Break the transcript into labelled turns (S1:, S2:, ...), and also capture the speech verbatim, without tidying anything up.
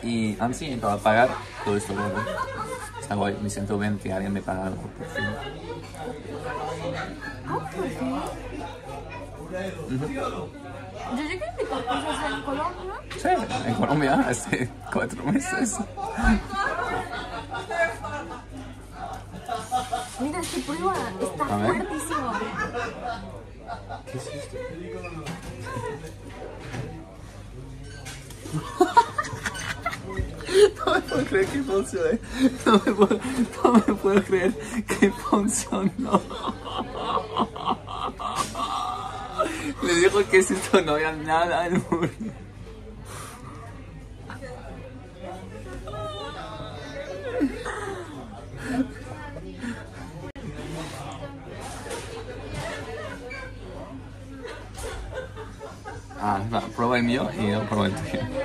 S1: Y Ansi me va a pagar todo esto luego. Está guay, me siento bien que alguien me paga algo por fin.
S2: ¿Cómo por fin?
S1: Uh-huh.
S2: Yo llegué a picar cosas en Colombia.
S1: Sí, en Colombia hace cuatro meses.
S2: Mira, este prueba está fuertísimo.
S1: ¿Qué es esto? No me puedo creer que funcionó. No me puedo, no me puedo creer que funcionó. Le dijo que si esto no había nada en un... Ah, va, prueba el mío y yo pruebo el tuyo.